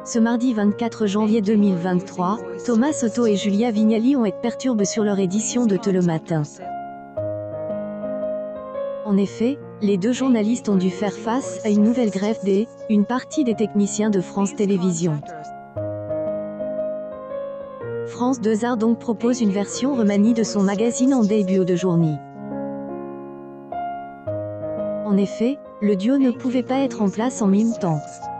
Ce mardi 24 janvier 2023, Thomas Soto et Julia Vignali ont été perturbés sur leur édition de Te le matin. En effet, les deux journalistes ont dû faire face à une nouvelle grève une partie des techniciens de France Télévisions. France 2 Arts donc propose une version remaniée de son magazine en début de journée. En effet, le duo ne pouvait pas être en place en même temps.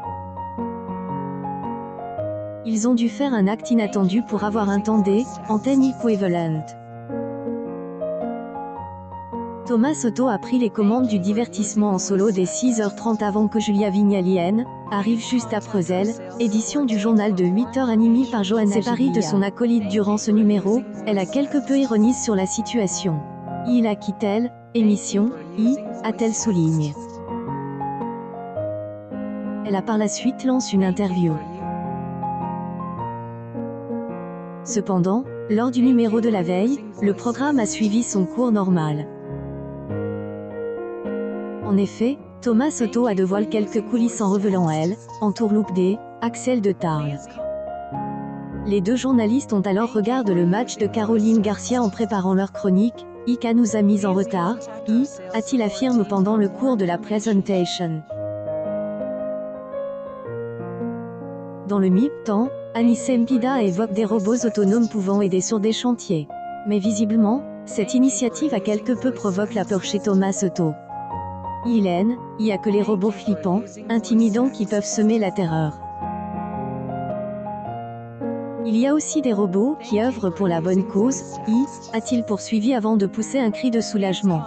Ils ont dû faire un acte inattendu pour avoir un temps antenne equivalent. Thomas Soto a pris les commandes du divertissement en solo dès 6h30 avant que Julia Vignali arrive juste après elle, édition du journal de 8h animé par Johanna séparée de son acolyte durant ce numéro, elle a quelque peu ironisé sur la situation. Il a quitté émission, a-t-elle souligné. Elle a par la suite lancé une interview. Cependant, lors du numéro de la veille, le programme a suivi son cours normal. En effet, Thomas Soto a dévoilé quelques coulisses en révélant entourloupe Axel de Tarle. Les deux journalistes ont alors regardé le match de Caroline Garcia en préparant leur chronique. Ika nous a mis en retard, a-t-il affirmé pendant le cours de la présentation. Dans le même temps, Anissa Mpida évoque des robots autonomes pouvant aider sur des chantiers. Mais visiblement, cette initiative a quelque peu provoqué la peur chez Thomas Soto. Il y a que les robots flippants, intimidants qui peuvent semer la terreur. Il y a aussi des robots qui œuvrent pour la bonne cause, a-t-il poursuivi avant de pousser un cri de soulagement.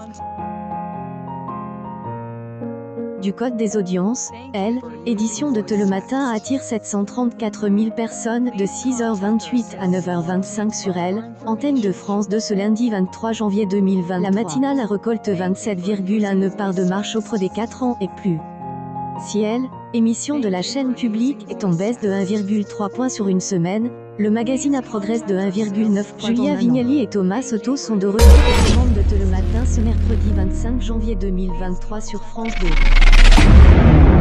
Du code des audiences, édition de Te le matin attire 734 000 personnes de 6h28 à 9h25 sur antenne de France 2 ce lundi 23 janvier 2020. La matinale a récolté 27,1 parts de marche auprès des 4 ans et plus. Si émission de la chaîne publique est en baisse de 1,3 points sur une semaine, le magazine a progressé de 1,9 points. Julia Vignali et Thomas Soto sont de retour aux commandes de Te le matin ce mercredi 25 janvier 2023 sur France 2.